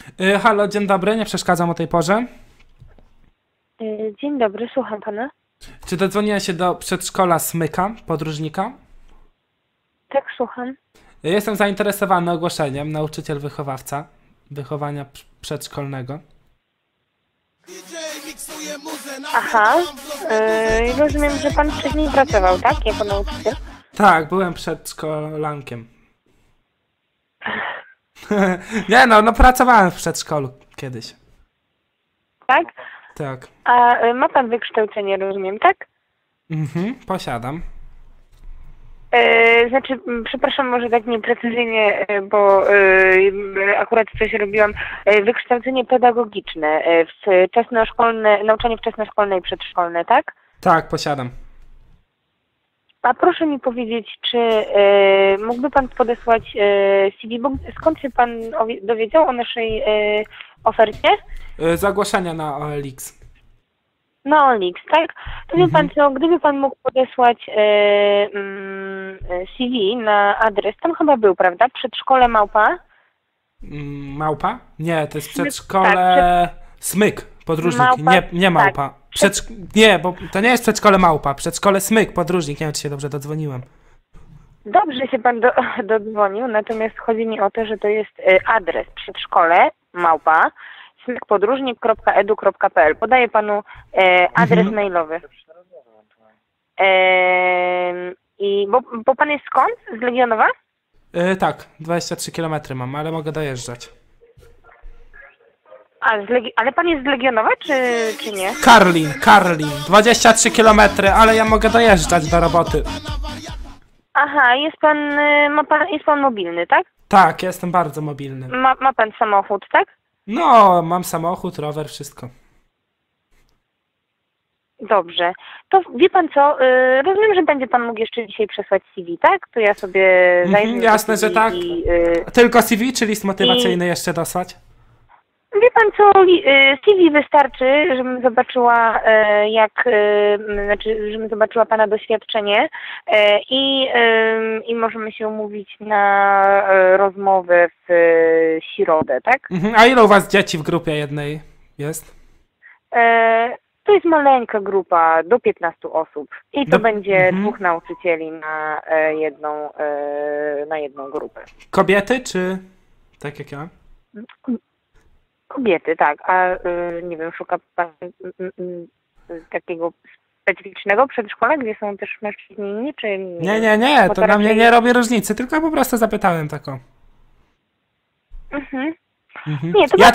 Halo, dzień dobry, nie przeszkadzam o tej porze. Dzień dobry, słucham pana. Czy dodzwoniła się do przedszkola Smyka, podróżnika? Tak, słucham. Jestem zainteresowany ogłoszeniem, nauczyciel wychowawca wychowania przedszkolnego. Aha, rozumiem, że pan wcześniej pracował, tak? Jako nauczyciel? Tak, byłem przedszkolankiem. Nie no, pracowałem w przedszkolu kiedyś. Tak? Tak. A ma pan wykształcenie, rozumiem, tak? Posiadam. Znaczy, przepraszam, może tak nieprecyzyjnie, bo akurat coś robiłam. Wykształcenie pedagogiczne, wczesnoszkolne, nauczanie wczesnoszkolne i przedszkolne, tak? Tak, posiadam. A proszę mi powiedzieć, czy mógłby pan podesłać CV, bo skąd się pan dowiedział o naszej ofercie? Zagłoszenia na OLX. Na OLX, tak? To wie pan co, gdyby pan mógł podesłać CV na adres, tam chyba był, prawda? Przedszkole Małpa? Małpa? Nie, to jest przedszkole Smyk, podróżnik, Małpa, nie Małpa. tak. Nie, bo to nie jest przedszkole Małpa, przedszkole Smyk, podróżnik, nie wiem czy się dobrze dodzwoniłem. Dobrze się pan dodzwonił, natomiast chodzi mi o to, że to jest adres przedszkole Małpa smykpodróżnik.edu.pl. Podaję panu adres mailowy. I bo pan jest skąd? Z Legionowa? Tak, 23 km mam, ale mogę dojeżdżać. Ale pan jest z Legionowa, czy nie? Karlin, 23 km, ale ja mogę dojeżdżać do roboty. Aha, jest pan mobilny, tak? Tak, jestem bardzo mobilny. Ma pan samochód, tak? No, mam samochód, rower, wszystko. Dobrze. To wie pan co, rozumiem, że będzie pan mógł jeszcze dzisiaj przesłać CV, tak? To ja sobie zajrzę. Jasne, że tak. Tylko CV, czy list motywacyjny jeszcze dosłać? Wie pan co, CV wystarczy, żebym zobaczyła żebym zobaczyła pana doświadczenie i możemy się umówić na rozmowę w środę, tak? A ile u was dzieci w grupie jednej jest? To jest maleńka grupa, do 15 osób i to będzie dwóch nauczycieli na jedną grupę. Kobiety, czy tak jak ja? Kobiety, tak, a nie wiem, szuka pan takiego specyficznego przedszkola, gdzie są też mężczyźni inni, czy nie? Nie, to dla mnie nie robi różnicy, tylko po prostu zapytałem taką. Nie, to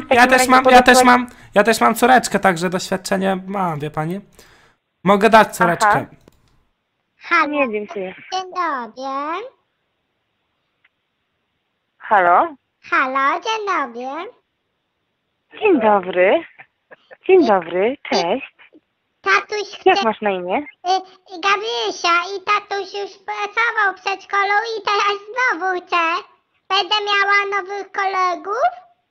ja też mam córeczkę, także doświadczenie mam, wie pani? Mogę dać córeczkę. Aha. Halo, Nie, dziękuję. dzień dobry. Halo? Halo, dzień dobry. Dzień dobry. Dzień dobry, cześć. Tatuś Jak chce... masz na imię? Gabrysia i tatuś już pracował w przedszkolu i teraz znowu chce. Będę miała nowych kolegów?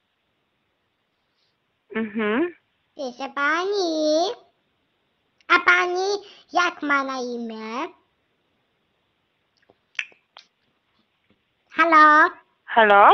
Proszę pani. A pani jak ma na imię? Halo? Halo?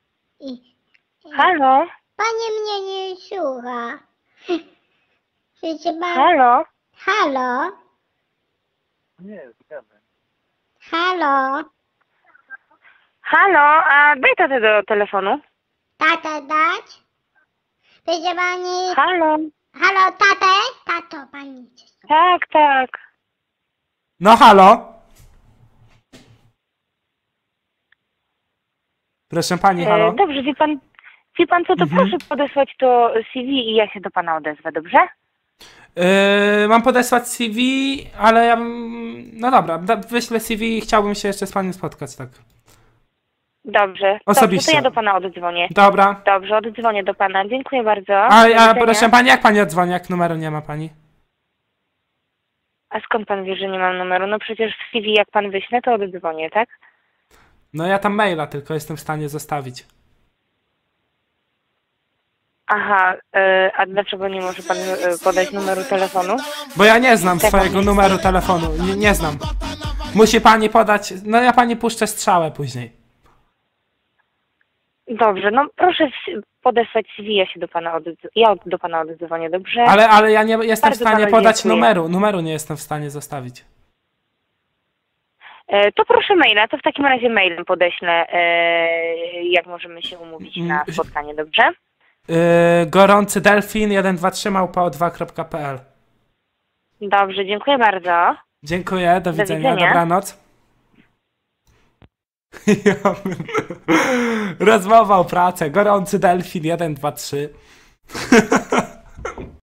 Halo? Pani mnie nie słucha. Proszę pani. Halo? Halo? Nie, zgadnę. Halo? Halo, a daj tatę do telefonu. Tatę dać? Proszę pani. Halo? Halo, tatę? Tato, pani. Tak, tak. No halo? Proszę pani, halo? Dobrze, wie pan co, to proszę podesłać to CV i ja się do pana odezwę, dobrze? Mam podesłać CV, ale ja... No dobra, wyślę CV i chciałbym się jeszcze z panem spotkać, tak. Dobrze. Osobiście. Dobrze, to ja do pana oddzwonię. Dobra. Dobrze, oddzwonię do pana. Dziękuję bardzo. A proszę pani, jak pani odzwoni, jak numeru nie ma pani? A skąd pan wie, że nie mam numeru? No przecież w CV jak pan wyśle, to oddzwonię, tak? No ja tam maila tylko jestem w stanie zostawić. Aha, a dlaczego nie może pan podać numeru telefonu? Bo ja nie znam Tak, swojego numeru telefonu, nie znam. Musi pani podać, no ja pani puszczę strzałę później. Dobrze, no proszę podesłać CV, ja do pana oddzwonię, dobrze? Ale ja nie jestem w Bardzo stanie panu podać dziękuję. numeru nie jestem w stanie zostawić. To proszę maila, to w takim razie mailem podeślę, jak możemy się umówić na spotkanie, dobrze? Gorący delfin 123@o2.pl. Dobrze, dziękuję bardzo. Dziękuję, do widzenia, widzenia. dobranoc. Rozmowa o pracę, gorący delfin 123.